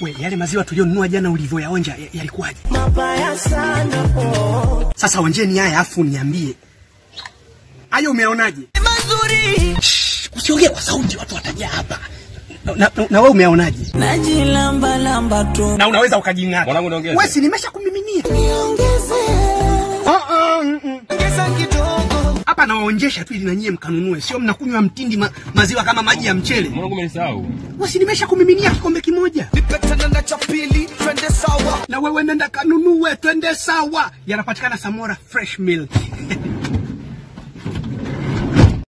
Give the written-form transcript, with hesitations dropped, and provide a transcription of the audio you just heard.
We, yale maziwa tulionunua jana ulivyoyaonja yalikuwaje? Mabaya sana po. Sasa onjeni haya afu niambie. Hayo umeonaje? Mazuri. Usiongee kwa sauti watu watajia hapa. Na wewe umeonaje? Najilamba lamba tu. Na unaweza ukajing'ata. Mwanangu niongeze. Wewe si nimeshakumiminia. Niongeze. Ongeza kidogo. Hapa nawaonjesha tu ili na nyie mkanunue. Sio mnakunywa mtindi maziwa kama maji ya mchele. Mwanangu umenisahau. Wewe si nimeshakumiminia kikombe kimoja. Nipetana na cha pili, twende sawa. Na wewe nenda kanunue twende sawa. Yanapatikana Samora Fresh Milk.